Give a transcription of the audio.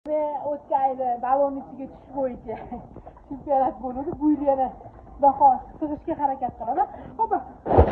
o'tgan yili ballonning ichiga tushish bo'yicha chempionat bo'ldi. Bu yil yana Xudo xohlasa sig'ishga harakat qiladi. Xo'p.